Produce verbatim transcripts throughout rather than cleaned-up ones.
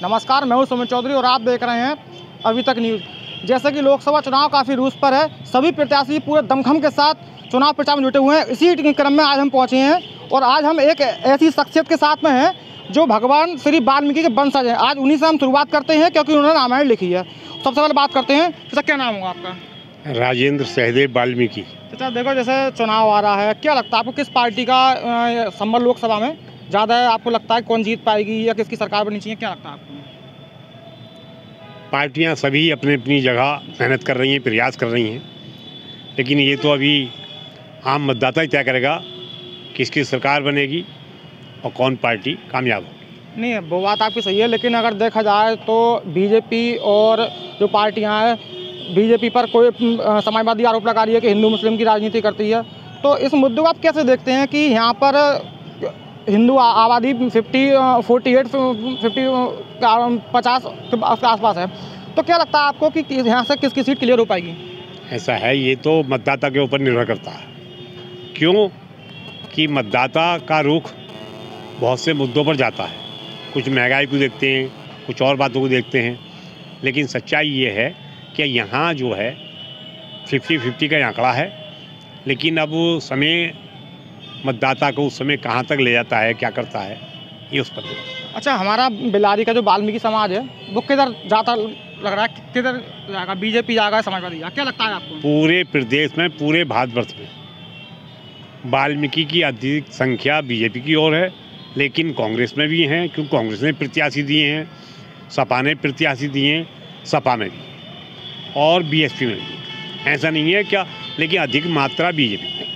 नमस्कार, मैं हूं सुमित चौधरी और आप देख रहे हैं अभी तक न्यूज़। जैसे कि लोकसभा चुनाव काफ़ी रूस पर है, सभी प्रत्याशी पूरे दमखम के साथ चुनाव प्रचार में जुटे हुए हैं। इसी क्रम में आज हम पहुंचे हैं और आज हम एक ऐसी शख्सियत के साथ में हैं जो भगवान श्री वाल्मीकि के वंशज हैं। आज उन्हीं से हम शुरुआत करते हैं क्योंकि उन्होंने रामायण लिखी है। सबसे पहले बात करते हैं, चाचा क्या नाम होगा आपका? राजेंद्र सहदेव वाल्मीकि। चाचा देखो, जैसे चुनाव आ रहा है, क्या लगता है आपको किस पार्टी का संभल लोकसभा में ज़्यादा है? आपको लगता है कौन जीत पाएगी या किसकी सरकार बननी चाहिए, क्या लगता है आपको? पार्टियां सभी अपनी अपनी जगह मेहनत कर रही हैं, प्रयास कर रही हैं, लेकिन ये तो अभी आम मतदाता ही तय करेगा किसकी सरकार बनेगी और कौन पार्टी कामयाब होगी। नहीं, वो बात आपकी सही है, लेकिन अगर देखा जाए तो बीजेपी और जो पार्टियां हैं, बीजेपी पर कोई समाजवादी आरोप लगा रही है कि हिंदू मुस्लिम की राजनीति करती है। तो इस मुद्दे को आप कैसे देखते हैं कि यहाँ पर हिंदू आबादी फिफ्टी फोर्टी एट फिफ्टी पचास के आसपास है, तो क्या लगता है आपको कि यहाँ से किसकी सीट क्लियर हो पाएगी? ऐसा है, ये तो मतदाता के ऊपर निर्भर करता है। क्यों कि मतदाता का रुख बहुत से मुद्दों पर जाता है। कुछ महंगाई को देखते हैं, कुछ और बातों को देखते हैं, लेकिन सच्चाई ये है कि यहाँ जो है फिफ्टी फिफ्टी का आंकड़ा है, लेकिन अब समय मतदाता को उस समय कहाँ तक ले जाता है, क्या करता है, ये उस पर। अच्छा, हमारा बिलारी का जो वाल्मीकि समाज है वो किधर जाता लग रहा है? किधर जाएगा? बीजेपी जाएगा, समाजवादी जाएगा, क्या लगता है आपको? पूरे प्रदेश में, पूरे भारतवर्ष में वाल्मीकि की अधिक संख्या बीजेपी की ओर है, लेकिन कांग्रेस में भी हैं, क्योंकि कांग्रेस ने प्रत्याशी दिए हैं, सपा ने प्रत्याशी दिए हैं, सपा में भी और बीएसपी में भी। ऐसा नहीं है क्या, लेकिन अधिक मात्रा बीजेपी में।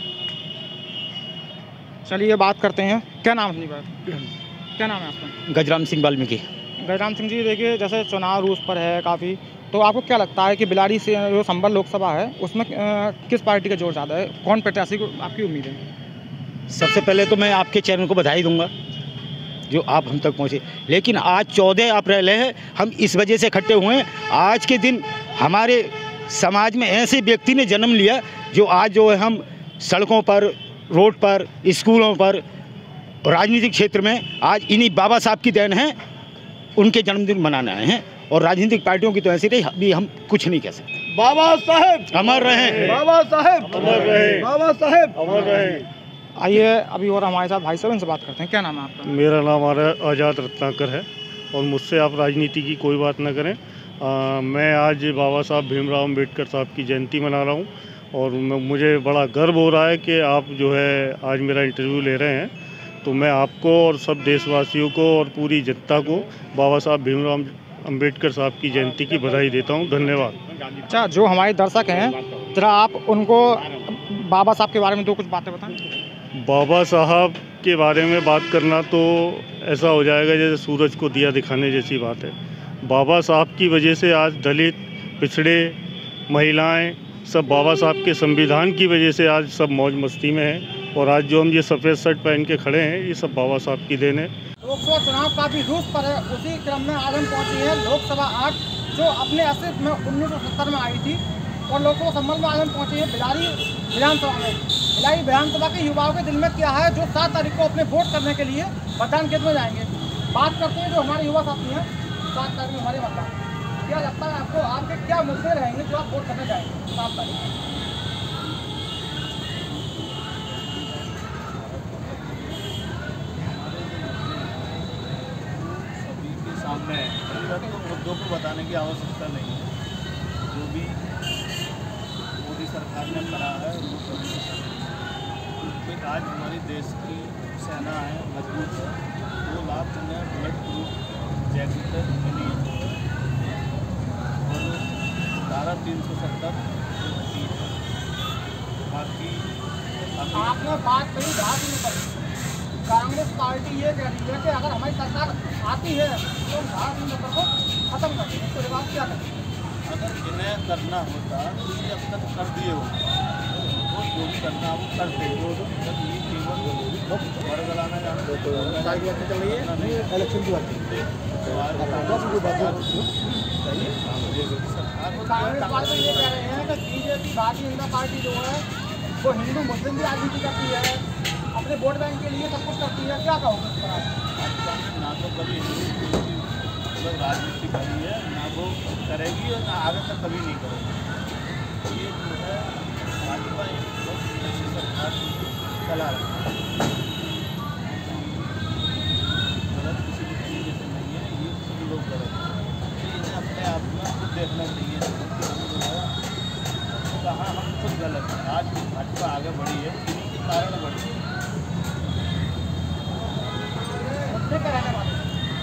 चलिए बात करते हैं, क्या नाम है? क्या नाम है आपका? गजराम सिंह वाल्मीकि। गजराम सिंह जी, देखिए जैसे चुनाव रूस पर है काफ़ी, तो आपको क्या लगता है कि बिलारी से जो संभल लोकसभा है उसमें आ, किस पार्टी का जोर ज़्यादा है? कौन प्रत्याशी को आपकी उम्मीद है? सबसे पहले तो मैं आपके चैनल को बधाई दूंगा जो आप हम तक पहुंचे, लेकिन आज चौदह अप्रैल है, हम इस वजह से इकट्ठे हुए हैं। आज के दिन हमारे समाज में ऐसे व्यक्ति ने जन्म लिया जो आज जो है हम सड़कों पर, रोड पर, स्कूलों पर, राजनीतिक क्षेत्र में आज इन्हीं बाबा साहब की देन है। उनके जन्मदिन मनाने आए हैं और राजनीतिक पार्टियों की तो ऐसी रही, अभी हम कुछ नहीं कह सकते। बाबा साहेब अमर रहे, बाबा साहेब अमर रहे, बाबा साहेब अमर रहे। आइए अभी और हमारे साथ भाई साहब, इनसे बात करते हैं। क्या नाम है आपका? मेरा नाम आज़ाद रत्नाकर है और मुझसे आप राजनीति की कोई बात ना करें। आ, मैं आज बाबा साहब भीमराव अम्बेडकर साहब की जयंती मना रहा हूँ और मुझे बड़ा गर्व हो रहा है कि आप जो है आज मेरा इंटरव्यू ले रहे हैं। तो मैं आपको और सब देशवासियों को और पूरी जनता को बाबा साहब भीमराव अम्बेडकर साहब की जयंती की बधाई देता हूँ। धन्यवाद। अच्छा, जो हमारे दर्शक हैं, जरा आप उनको बाबा साहब के बारे में दो कुछ बातें बताएं। बाबा साहब के बारे में बात करना तो ऐसा हो जाएगा जैसे सूरज को दिया दिखाने जैसी बात है। बाबा साहब की वजह से आज दलित, पिछड़े, महिलाएं सब बाबा साहब के संविधान की वजह से आज सब मौज मस्ती में हैं और आज जो हम ये सफ़ेद शर्ट पहन के खड़े हैं ये सब बाबा साहब की देन है। लोकसभा चुनाव काफ़ी रूस पर है, उसी क्रम में आज हम पहुँचे हैं लोकसभा आठ, जो अपने अस्तित्व में उन्नीस सौ सत्तर में आई थी, और लोकसभा संबल में आज हम पहुँचे हैं बिलारी विधानसभा में। बिलारी विधानसभा के युवाओं के दिल में क्या है जो सात तारीख को अपने वोट करने के लिए मतदान केंद्र में जाएंगे। बात करते हैं जो हमारे युवा साथी हैं, सात तारीख में हमारे मतदान, क्या लगता है आपको, आपके क्या मुद्दे रहेंगे जो आप वोट करने जाएंगे सात तारीख को? सामने मुद्दों को बताने की आवश्यकता नहीं है। जो भी मोदी सरकार ने करा है वो सभी क्योंकि आज हमारे देश की सेना है, मजबूत है, दो लाख उन्हें बुलेट प्रूफ जैकेट मिली और धारा तीन सौ सत्तर बाकी आपने बात कही धारा तीन सौ सत्तर। कांग्रेस पार्टी ये कह रही है कि अगर हमारी सरकार आती है तो हम धारा तीन सौ सत्तर को खत्म कर देंगे। इसके बाद क्या करें? अगर इन्हें करना होता तो ये अब तक कर दिए होते, वो जो भी करना वो करते। जब ये केवल बरगलाना जाना चल रही है इलेक्शन की बात कांग्रेस पार्टी ये कह रहे हैं कि बीजेपी भारतीय जनता पार्टी जो है वो हिंदू मुस्लिम की राजनीति करती है, अपने वोट बैंक के लिए सब कुछ करती है। क्या कहोगे इस पर आप? ना तो कभी मतलब राजनीति करी है, ना वो करेगी और ना आगे तक कभी नहीं करेगी। ये जो है भाजपा एक बहुत अच्छी सरकार चला रही है, गलत किसी भी तरीके से नहीं है, ये सभी लोग गलत हैं। तो इन्हें अपने आप में खुद देखना चाहिए कि हम जो है कहाँ हम खुद गलत हैं। आज भाजपा आगे बढ़ी है, इन्हीं के कारण बढ़ी है। मुद्दे का रहने वाले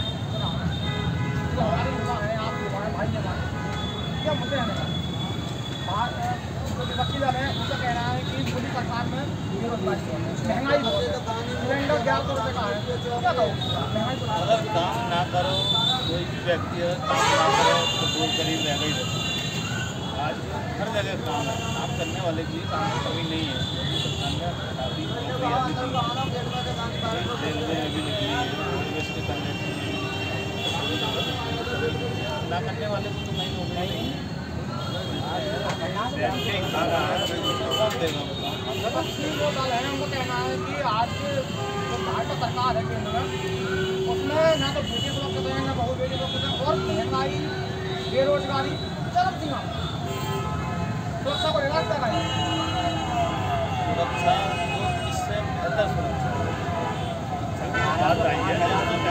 जो हमारे युवा हैं, आप युवा हैं, भाई हमारे, क्या मुद्दे रहने वाले? जो वकील है उनका कहना है कि मोदी सरकार में बेरोजगारी है, महंगाई बहुत है, सिलेंडर ग्यारह सौ रुपये का है, क्या कहो? महंगाई तो अगर काम ना करो, कोई भी व्यक्ति अगर काम ना करे तो दो करीब रह गई है। आज हर जगह काम है, काम करने वाले के लिए काम की कमी नहीं है। मोदी सरकार ने काफ़ी नौकरियाँ भी दी, रेलवे में भी निकली है, रोडवेज के कंडक्टर में भी निकली है, ना करने वाले को तो नई नौकरी नहीं है। बैंकिंग खा रहा है तो कौन देगा बताओ? मतलब तीन दो साल है, उनका कहना है कि आज जो भाजपा सरकार है केंद्र में, उसमें ना तो बेटी सुरक्षित है, ना बहु बेटी सुरक्षित है, और महंगाई, बेरोजगारी चरम सीमा सुरक्षा को रिलाज कर रहे हैं। सुरक्षा तो इससे बेहतर सुरक्षा बात आई है,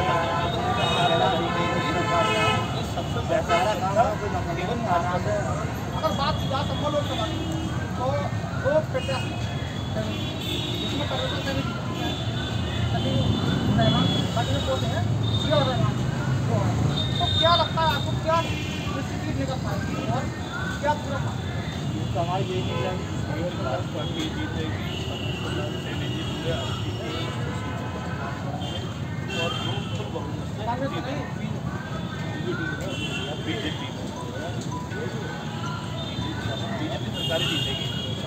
सबसे बेहतर सुरक्षा केवल भाजपा से। अगर बात की जाए संभव लोकसभा की, तो दो प्रत्याशी जिसमें परिवर्तन करने की सभी रहमान सभी पोते हैं, जिया और रहमान दो हैं। तो क्या लगता है आपको, क्या स्थिति निकल पाएगी और क्या पूरा हमारी यही निगरानी पार्टी जीतेगी, सैनी जी पूरे और फुल बहुमत से कांग्रेस जीतेगी। बीजेपी बीजेपी सरकार जीतेगी,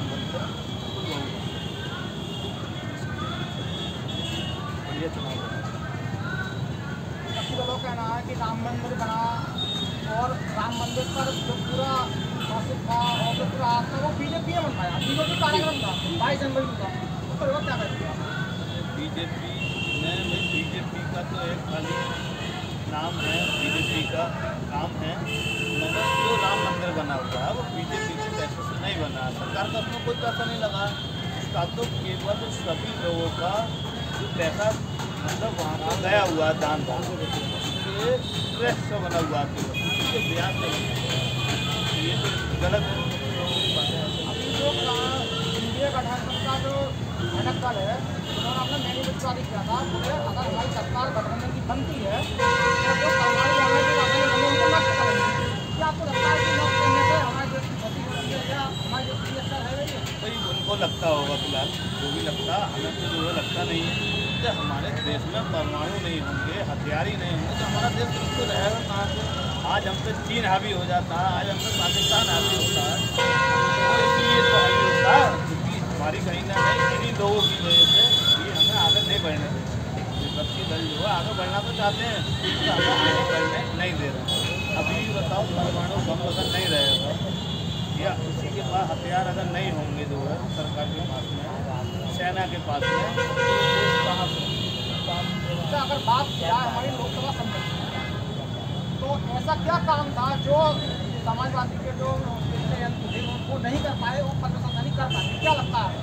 बढ़िया चुनाव है। सभी लोगों का कहना है कि राम मंदिर बना और राम मंदिर पर जो पूरा शासित था और जो पूरा था वो बीजेपी ने बनवाया, बीजेपी कार्यक्रम था बाईस जनवरी का, उसको लोग क्या करेंगे? बीजेपी में बीजेपी का तो एक खाली नाम है, बीजेपी का काम है, मगर जो राम मंदिर बना हुआ है वो बीजेपी के पैसे से नहीं बना, सरकार का उसमें कोई पैसा नहीं लगा। उसका तो केवल सभी लोगों का जो पैसा मतलब वहाँ पर गया हुआ है दान दान उसके ट्रस्ट से बना हुआ है, उसके ब्याज से बना हुआ है। ये तो गलत है। अभी जो इंडिया गठबंधन का जो घटक दल है उन्होंने अपना मैनिफेस्टो जारी किया था, बोले अगर हमारी सरकार गठबंधन की बनती है तो जो सरकारी वाले जो राशन बने उनको नष्ट करेंगे। क्या आपको लगता है कि नष्ट करने से हमारे देश की क्षति होती है या हमारे देश की अच्छा रहेगा? भाई उनको लगता होगा, फिलहाल जो भी लगता, हमें तो जो है लगता नहीं है कि हमारे देश में परमाणु नहीं होंगे, हथियार ही नहीं होंगे तो हमारा देश तो रहेगा कहाँ से? आज हम पे चीन हावी हो जाता है, आज हम पे पाकिस्तान हावी होता है, तो इसलिए तो हावी होता है क्योंकि हमारी कहीं ना कहीं इन्हीं लोगों की वजह से ये हमें आगे नहीं बढ़ने देते। विपक्षी दल जो है आगे बढ़ना तो चाहते हैं तो हमें आगे बढ़ने नहीं दे रहे। अभी बताओ परमाणु बम अगर नहीं रहेगा या उसी के पास हथियार अगर नहीं होंगे जो है सरकार के पास में, सेना के पास में, तो देश कहाँ से? अच्छा, अगर बात किया हमारी लोकसभा सम्मेलन तो ऐसा क्या काम था जो समाजवादी के जो यंत्र थे उनको नहीं कर पाए, वो परिवर्तन नहीं कर पाए? क्या लगता है?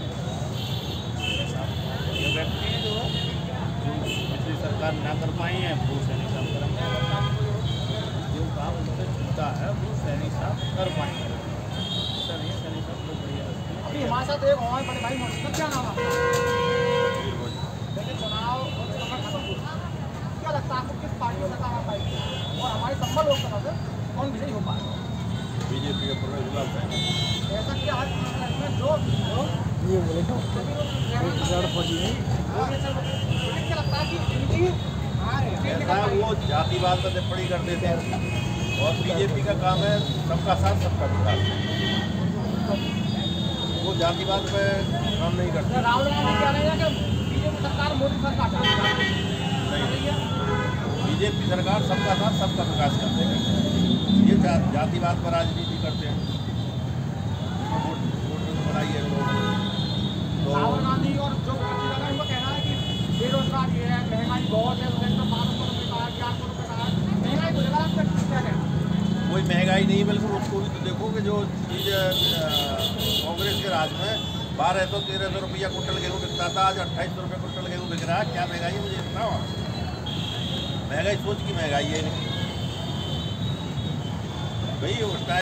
ये व्यक्ति जो है जो पिछली सरकार ना कर पाई है वो सैनी साहब करेंगे, अगर काम जो काम उनसे छूटा है वो सैनी साहब कर पाएंगे। ऐसा नहीं है, सैनी साहब को बढ़िया लगती है। अभी हमारे साथ एक और बड़े भाई मौजूद हैं, क्या नाम है आपका? देखिए चुनाव खत्म हुआ, क्या लगता है आपको किस पार्टी से काम आ पाएगी और हमारी संभव लोकसभा से कौन विजयी हो पाएगा? बीजेपी का प्रवेश गुलाब है। ऐसा क्या है जो ये बोले तो क्या लगता है कि इनकी ऐसा है वो जातिवाद पर टिप्पणी कर देते हैं और बीजेपी का काम है सबका साथ सबका विकास, वो जातिवाद पे काम नहीं करते। राहुल गांधी कह रहे हैं कि बीजेपी सरकार मोदी सरकार नहीं, बीजेपी सरकार सबका साथ सबका विकास कर देगी। ये जा, जातिवाद पर राजनीति करते हैं, वोट वोट बनाई है लोग। तो राहुल गांधी और जो उनका कहना है कि बेरोजगारी है, महंगाई बहुत है, पाँच सौ रुपये का, चार सौ रुपये का महंगाई को लेकर चीज़ कांग्रेस के राज में बारह सौ तेरह सौ रुपया कुंटल गेहूँ बिकता था, आज अट्ठाईस सौ रुपये कुंटल गेहूँ बिक रहा है। क्या महंगाई है मुझे बताओ। महंगाई सोच की महंगाई है इनकी भाई। उस टाइम